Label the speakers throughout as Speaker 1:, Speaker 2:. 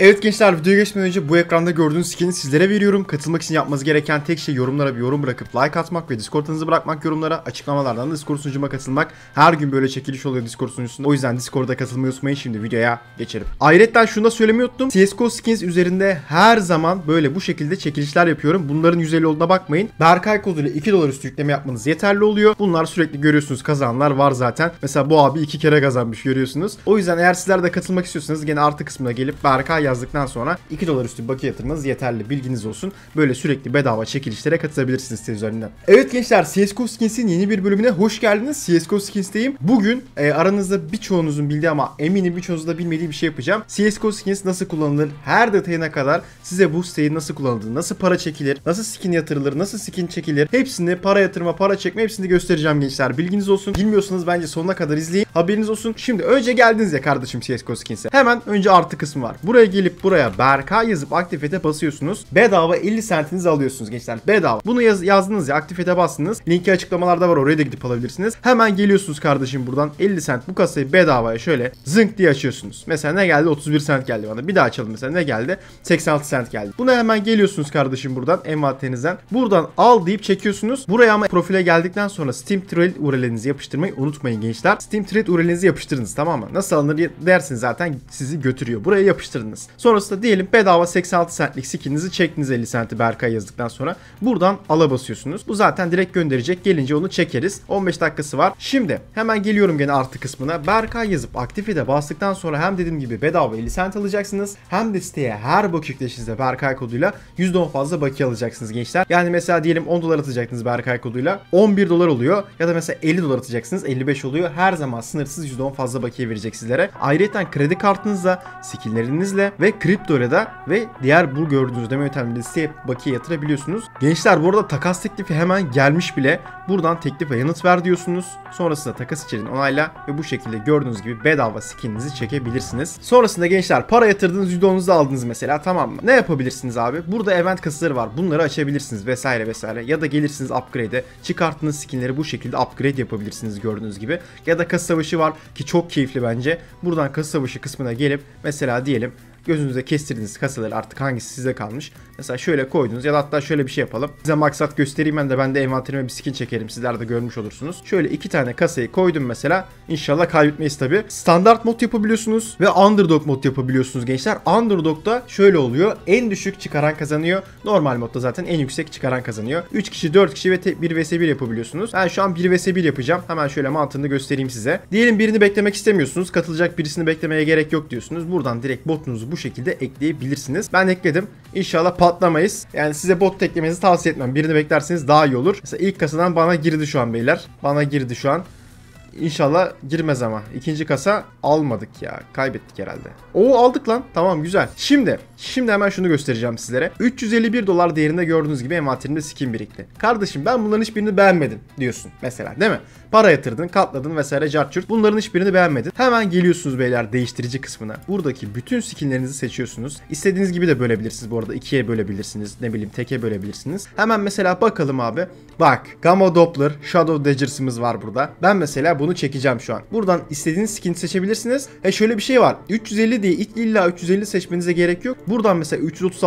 Speaker 1: Evet gençler, videoya geçmeden önce bu ekranda gördüğünüz skin'i sizlere veriyorum. Katılmak için yapmanız gereken tek şey yorumlara bir yorum bırakıp like atmak ve Discord'ınızı bırakmak yorumlara. Açıklamalardan da Discord sunucuma katılmak. Her gün böyle çekiliş oluyor Discord sunucusunda. O yüzden Discord'a katılmayı unutmayın. Şimdi videoya geçelim. Ayrıca şunu da söylemeyi unuttum. CSGO Skins üzerinde her zaman böyle bu şekilde çekilişler yapıyorum. Bunların 150 olduğuna bakmayın. Berkay koduyla $2 üstü yükleme yapmanız yeterli oluyor. Bunlar sürekli görüyorsunuz, kazananlar var zaten. Mesela bu abi 2 kere kazanmış, görüyorsunuz. O yüzden eğer sizler de katılmak istiyorsanız gene artı kısmına gelip Berkay yazdıktan sonra $2 üstü bakiye yatırmanız yeterli, bilginiz olsun. Böyle sürekli bedava çekilişlere katılabilirsiniz site üzerinden. Evet gençler, CSGO Skins'in yeni bir bölümüne hoş geldiniz. CSGO Skins'teyim. Bugün aranızda birçoğunuzun bildiği ama eminim birçoğunuzun da bilmediği bir şey yapacağım. CSGO Skins nasıl kullanılır, her detayına kadar size bu siteyi nasıl kullanılır, nasıl para çekilir, nasıl skin yatırılır, nasıl skin çekilir, hepsini para yatırma, para çekme hepsini göstereceğim gençler. Bilginiz olsun. Bilmiyorsanız bence sonuna kadar izleyin. Haberiniz olsun. Şimdi önce geldiniz ya kardeşim CSGO Skins'e. Hemen önce artı kısmı var. Buraya gelip buraya Berkay yazıp aktifete basıyorsunuz. Bedava 50 centinizi alıyorsunuz gençler. Bedava. Bunu yazdınız ya, aktifete bastınız. Linki açıklamalarda var, oraya da gidip alabilirsiniz. Hemen geliyorsunuz kardeşim buradan 50 cent bu kasayı bedavaya şöyle zınk diye açıyorsunuz. Mesela ne geldi? 31 cent geldi bana. Bir daha açalım mesela, ne geldi? 86 cent geldi. Buna hemen geliyorsunuz kardeşim buradan envanterinizden. Buradan al deyip çekiyorsunuz. Buraya ama profile geldikten sonra Steam Trade URL'inizi yapıştırmayı unutmayın gençler. Steam Trade URL'inizi yapıştırınız, tamam mı? Nasıl alınır dersiniz, zaten sizi götürüyor. Buraya yapıştırınız. Sonrasında diyelim bedava 86 centlik skininizi çektiniz 50 centi Berkay yazdıktan sonra. Buradan ala basıyorsunuz. Bu zaten direkt gönderecek. Gelince onu çekeriz. 15 dakikası var. Şimdi hemen geliyorum gene artı kısmına. Berkay yazıp aktifete bastıktan sonra hem dediğim gibi bedava 50 cent alacaksınız. Hem de siteye her bakı yükleyişinizde Berkay koduyla %10 fazla bakiye alacaksınız gençler. Yani mesela diyelim $10 atacaktınız Berkay koduyla. $11 oluyor. Ya da mesela $50 atacaksınız. 55 oluyor. Her zaman sınırsız %10 fazla bakiye verecek sizlere. Ayrıca kredi kartınızla, skinlerinizle ve kriptoyla da ve diğer bu gördüğünüz ödeme yöntemleriyle siteye bakiye yatırabiliyorsunuz. Gençler bu arada takas teklifi hemen gelmiş bile. Buradan teklife yanıt ver diyorsunuz. Sonrasında takas içeriğini onayla ve bu şekilde gördüğünüz gibi bedava skininizi çekebilirsiniz. Sonrasında gençler para yatırdığınız %10'unuzu aldınız mesela, tamam mı? Ne yapabilirsiniz abi? Burada event kasaları var. Bunları açabilirsiniz vesaire vesaire. Ya da gelirsiniz upgrade'e. Çıkarttığınız skinleri bu şekilde upgrade yapabilirsiniz gördüğünüz gibi. Ya da kasa savaşı var ki çok keyifli bence. Buradan kasa savaşı kısmına gelip mesela diyelim gözünüze kestirdiğiniz kasaları, artık hangisi size kalmış. Mesela şöyle koydunuz ya da hatta şöyle bir şey yapalım. Size maksat göstereyim, ben de envanterime bir skin çekerim. Sizler de görmüş olursunuz. Şöyle 2 tane kasayı koydum mesela. İnşallah kaybetmeyiz tabi. Standart mod yapabiliyorsunuz ve underdog mod yapabiliyorsunuz gençler. Underdog'da şöyle oluyor. En düşük çıkaran kazanıyor. Normal modda zaten en yüksek çıkaran kazanıyor. 3 kişi, 4 kişi ve 1 vs 1 yapabiliyorsunuz. Ben şu an 1 vs 1 yapacağım. Hemen şöyle mantığını göstereyim size. Diyelim birini beklemek istemiyorsunuz. Katılacak birisini beklemeye gerek yok diyorsunuz. Buradan direkt botunuzu bu şekilde ekleyebilirsiniz. Ben ekledim. İnşallah patlamayız. Yani size bot eklemenizi tavsiye etmem. Birini beklerseniz daha iyi olur. Mesela ilk kasadan bana girdi şu an beyler. Bana girdi şu an. İnşallah girmez ama. İkinci kasa almadık ya. Kaybettik herhalde. Oo, aldık lan. Tamam, güzel. Şimdi hemen şunu göstereceğim sizlere. $351 değerinde gördüğünüz gibi envanterimde skin birikti. Kardeşim ben bunların hiçbirini beğenmedim diyorsun mesela, değil mi? Para yatırdın, katladın vesaire carçurt. Bunların hiçbirini beğenmedin. Hemen geliyorsunuz beyler değiştirici kısmına. Buradaki bütün skinlerinizi seçiyorsunuz. İstediğiniz gibi de bölebilirsiniz bu arada. 2'ye bölebilirsiniz. Ne bileyim, teke bölebilirsiniz. Hemen mesela bakalım abi. Bak, Gamma Doppler, Shadow Daggers'ımız var burada. Ben mesela bunu çekeceğim şu an. Buradan istediğiniz skin seçebilirsiniz. Şöyle bir şey var. 350 diye illa 350 seçmenize gerek yok. Buradan mesela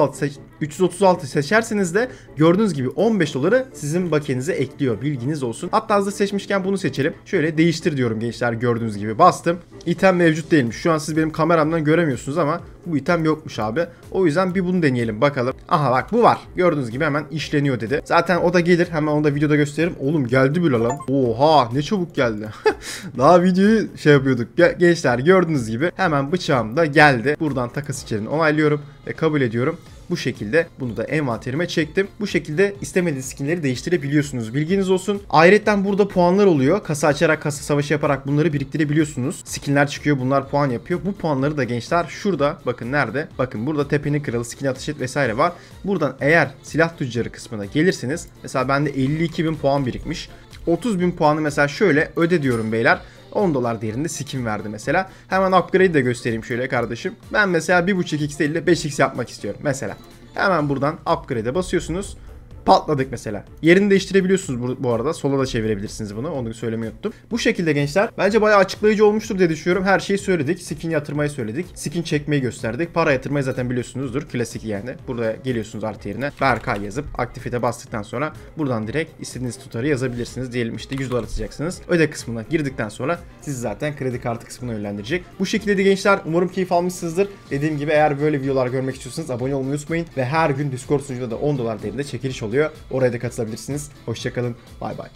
Speaker 1: 336 seçerseniz de gördüğünüz gibi $15 sizin bakiyenize ekliyor. Bilginiz olsun. Hatta hazır seçmişken bunu seçelim. Şöyle değiştir diyorum gençler, gördüğünüz gibi bastım. İtem mevcut değilmiş. Şu an siz benim kameramdan göremiyorsunuz ama bu item yokmuş abi. O yüzden bir bunu deneyelim bakalım. Aha bak, bu var. Gördüğünüz gibi hemen işleniyor dedi. Zaten o da gelir. Hemen onu da videoda gösteririm. Oğlum geldi bile lan. Oha, ne çabuk geldi. Daha videoyu yapıyorduk. Gençler gördüğünüz gibi hemen bıçağım da geldi. Buradan takas içeriğini onaylıyorum ve kabul ediyorum. Bu şekilde bunu da envanterime çektim. Bu şekilde istemediğiniz skinleri değiştirebiliyorsunuz. Bilginiz olsun. Ayrıca burada puanlar oluyor. Kasa açarak, kasa savaşı yaparak bunları biriktirebiliyorsunuz. Skinler çıkıyor, bunlar puan yapıyor. Bu puanları da gençler şurada, bakın nerede? Bakın burada tepenin kralı, skin ateş et vesaire var. Buradan eğer silah tüccarı kısmına gelirseniz mesela bende 52.000 puan birikmiş. 30.000 puanı mesela şöyle öde diyorum beyler. $10 değerinde skin verdi mesela. Hemen upgrade'i de göstereyim şöyle kardeşim. Ben mesela 1.5x değil de 5x yapmak istiyorum mesela. Hemen buradan upgrade'e basıyorsunuz. patladık mesela. Yerini değiştirebiliyorsunuz bu arada. Sola da çevirebilirsiniz bunu. Onu söylemeyi unuttum. Bu şekilde gençler. Bence bayağı açıklayıcı olmuştur diye düşünüyorum. Her şeyi söyledik. Skin yatırmayı söyledik. Skin çekmeyi gösterdik. Para yatırmayı zaten biliyorsunuzdur. Klasik yani. Burada geliyorsunuz artı yerine Berkay yazıp aktifite bastıktan sonra buradan direkt istediğiniz tutarı yazabilirsiniz. Diyelim işte 100 dolar atacaksınız. Öde kısmına girdikten sonra sizi zaten kredi kartı kısmına yönlendirecek. Bu şekilde de gençler umarım keyif almışsınızdır. Dediğim gibi eğer böyle videolar görmek istiyorsanız abone olmayı unutmayın ve her gün Discord sunucunda da 10 dolar değerinde çekiliş oluyor. Oraya da katılabilirsiniz. Hoşçakalın. Bay bay.